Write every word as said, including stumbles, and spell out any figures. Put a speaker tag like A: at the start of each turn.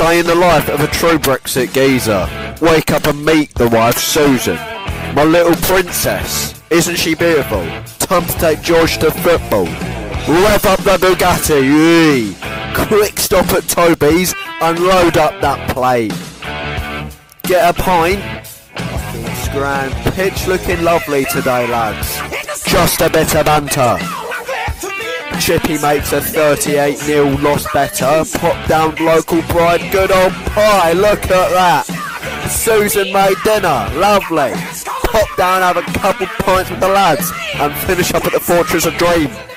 A: Day in the life of a true Brexit geezer. Wake up and meet the wife, Susan. My little princess. Isn't she beautiful? Time to take George to football. Rev up the Bugatti. Yee. Quick stop at Toby's and load up that plate. Get a pint. It's grand. Pitch looking lovely today, lads. Just a bit of banter. Chippy makes a thirty-eight nil loss better. Pop down local bride, good old pie, look at that. Susan made dinner, lovely. Pop down, have a couple pints with the lads and finish up at the Fortress of Dream.